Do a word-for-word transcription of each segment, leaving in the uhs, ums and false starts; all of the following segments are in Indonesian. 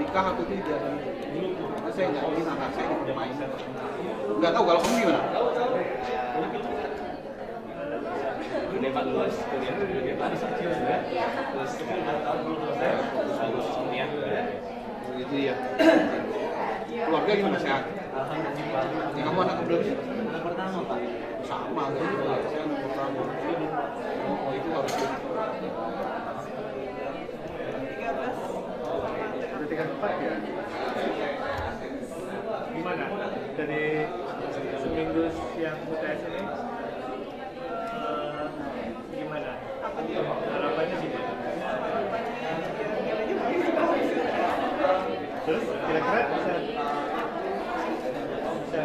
nikah atau tidak. Karena saya nggak ingin anak saya bermain. Nggak tahu kalau kamu gimana? Debat luas, kuliah debat kecil juga. Terus tahun belum selesai, harus kuliah juga. Gitu ya. Keluarga gimana, sehat? Alhamdulillah. Ya, kamu anak berapa sih? Anak pertama Pak. Sama, saya anak pertama. Oh itu harus. Ada tiga empat ya. Gimana dari seminggu yang U T S ini? Uh, gimana? Harapannya gimana? Terus kira-kira bisa bisa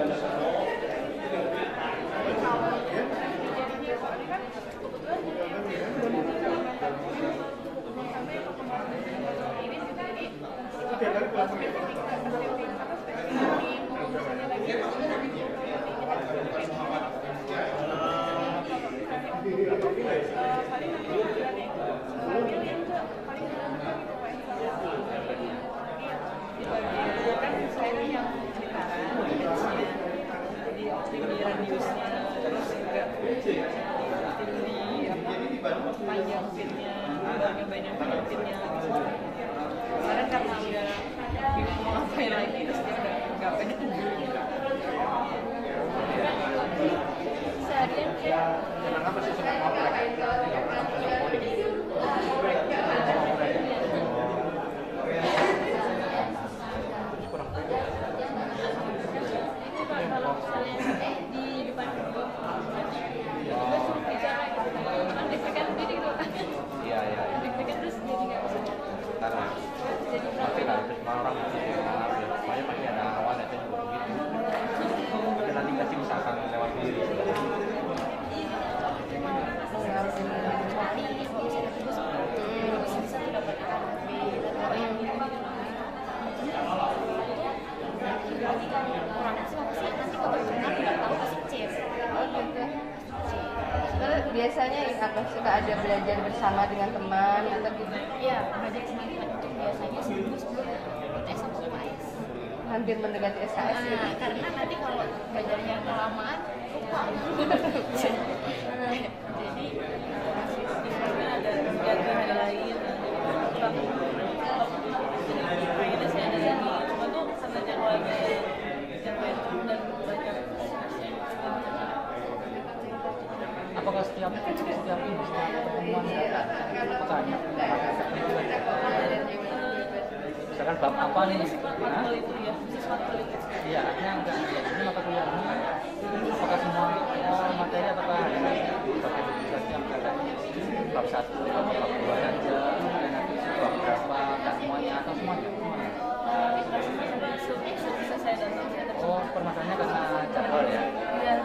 panjang fitnya, banyak banyak fitnya. Sekarang karena udah bingung mau ngapain lagi, terus dia udah nggak pengen. Seharian dia kenapa sih suka ngoprek? kalau misalnya di depan gua juga suruh bicara gitu kan deg-degan sendiri gitu kan Iya iya. deg-degan terus jadi nggak bisa Karena jadi pasti kan semua orang pasti banyak pasti ada awal itu juga begitu. Tapi nanti pasti misalkan lewat diri. Biasanya apa suka ada belajar bersama dengan teman atau gitu? ya belajar sendiri kan itu biasanya seminggu sebelum U T S sama U K S. Hampir mendekati S K S gitu. Nah, karena nanti kalau belajarnya kelamaan lupa. Jadi misalnya ada kegiatan yang lain pengennya sih ada yang cuma tuh karena jadwalnya jadwalnya dan banyak. Apakah setiap setiap ini setiap pertemuan bertanya misalkan bab apa nih? Hah? Itu ya, bisnis waktu itu. Iya, artinya enggak ini mata kuliah ini apakah semua oh, materi apakah ada bisa setiap bab satu bab dua saja dan nanti bab berapa dan semuanya atau semuanya gimana? Bisa saya datang. Oh, permasalahannya karena jadwal ya? Iya.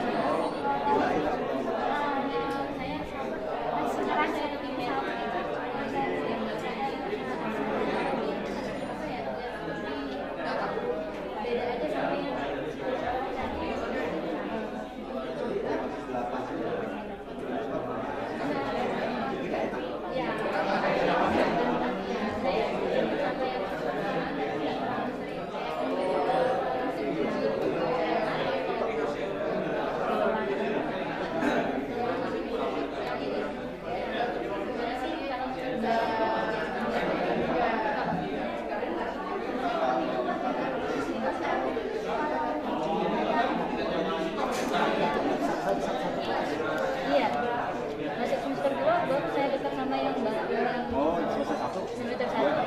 Iya, masuk semester dua baru saya dekat sama yang baru yang Oh, semester satu. semester satu.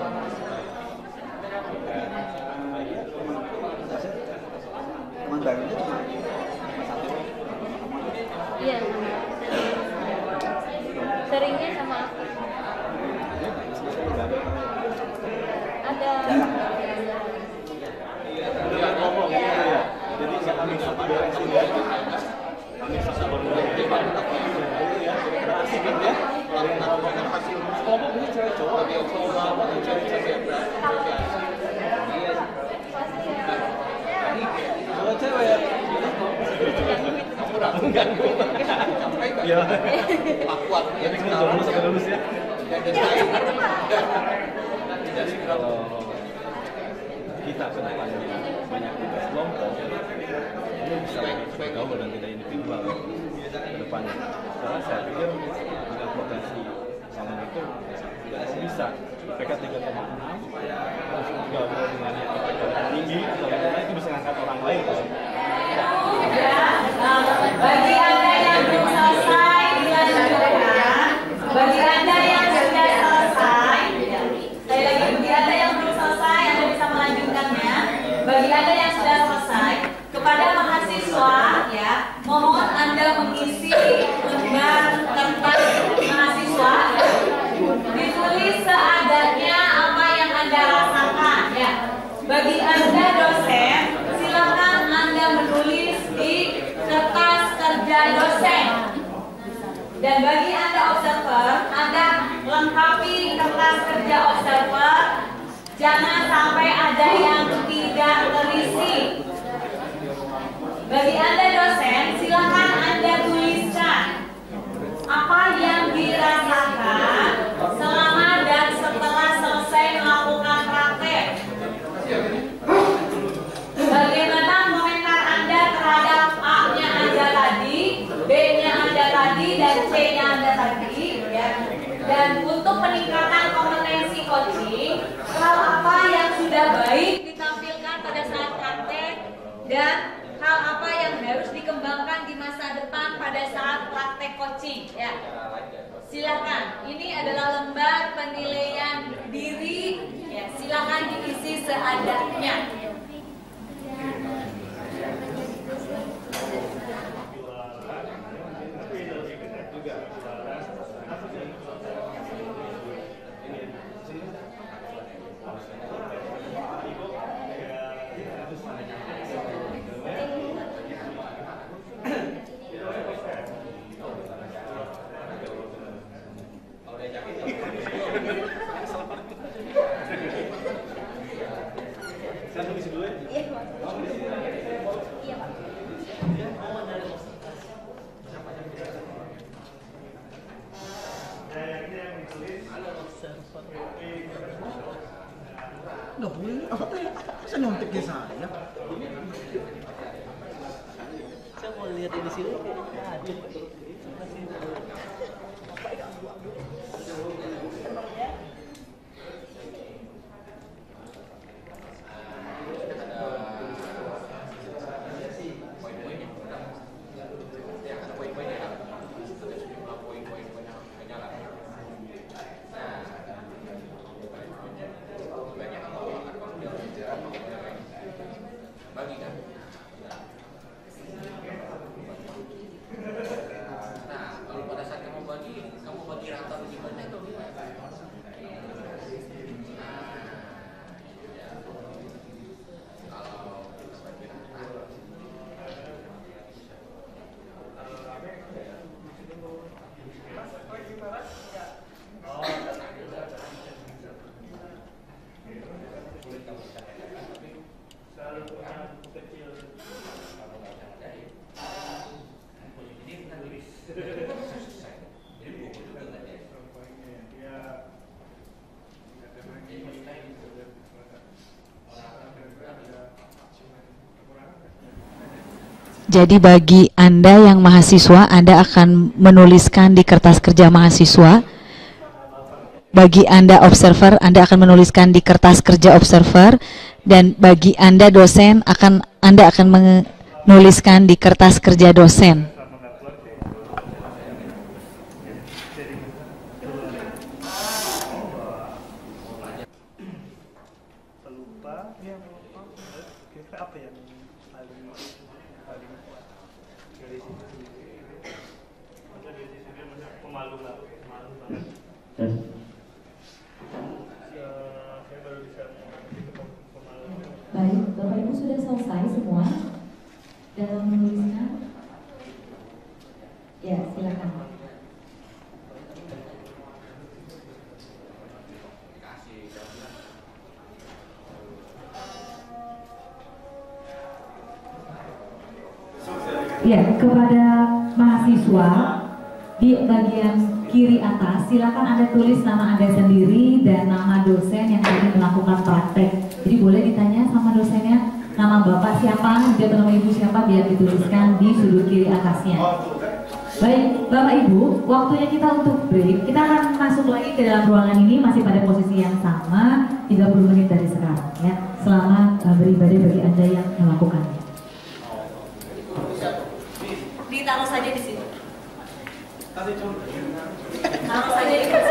Teman barunya cuma satu. Iya. Seringnya sama aku. Ada. Jangan ngomong gitu ya. Jadi siapa yang bisa beresin ya? Kami bisa beresin. Asik kan ya? Ngomong ini cewek cowok, dia cowok apa? Cewek cewek. Kalau cewek ya. Kamu udah mengganggu. Iya. Akuat. Jadi kamu udah lulus sampai lulus ya. Jadi saya. Jadi kalau kita ke depannya banyak tugas kelompok, ini bisa lebih bergaul dan tidak individual ke depannya. Karena saya pikir dengan potensi sama itu bisa I P K tiga koma enam langsung bergaul dengan yang I P K tinggi atau yang lain itu bisa ngangkat orang lain. Bagi Anda yang belum selesai dilanjutkan, bagi Anda yang sudah selesai, saya lagi bagi Anda yang belum selesai Anda bisa melanjutkannya. Bagi Anda yang sudah selesai, kepada mahasiswa ya, mohon Anda mengisi lembar kertas mahasiswa, ditulis seadanya apa yang Anda rasakan ya. Bagi Anda dosen, silakan Anda menulis di kertas kerja dosen. Dan bagi Anda observer, Anda lengkapi kertas kerja observer. Jangan sampai ada yang tidak terisi. Bagi Anda dosen, silakan Anda tuliskan apa yang dirasakan selama dan setelah selesai melakukan praktek. Bagaimana komentar Anda terhadap A-nya Anda tadi, B-nya Anda tadi, dan C-nya Anda tadi ya. Dan untuk peningkatan kompetensi coaching, hal apa yang sudah baik ditampilkan pada saat praktek dan hal apa yang harus dikembangkan di masa depan pada saat praktek coaching ya. Silakan, ini adalah lembar penilaian diri ya, silakan diisi seadanya. Nggak boleh, masa nyonteknya saya? Saya mau lihat di sini ada. Jadi bagi Anda yang mahasiswa, Anda akan menuliskan di kertas kerja mahasiswa. Bagi Anda observer, Anda akan menuliskan di kertas kerja observer. Dan bagi Anda dosen, akan Anda akan menuliskan di kertas kerja dosen. Baik, Bapak Ibu sudah selesai semua dalam menulisnya? Ya, silakan. Ya, kepada mahasiswa di bagian kiri atas, silakan Anda tulis nama Anda sendiri dan nama dosen yang tadi melakukan praktek. Jadi boleh ditanya sama nama bapak siapa, dia atau nama ibu siapa, biar dituliskan di sudut kiri atasnya. Baik, Bapak Ibu, waktunya kita untuk break. Kita akan masuk lagi ke dalam ruangan ini masih pada posisi yang sama tiga puluh menit dari sekarang ya. Selamat uh, beribadah bagi Anda yang melakukannya. Ditaruh saja di sini. Taruh saja di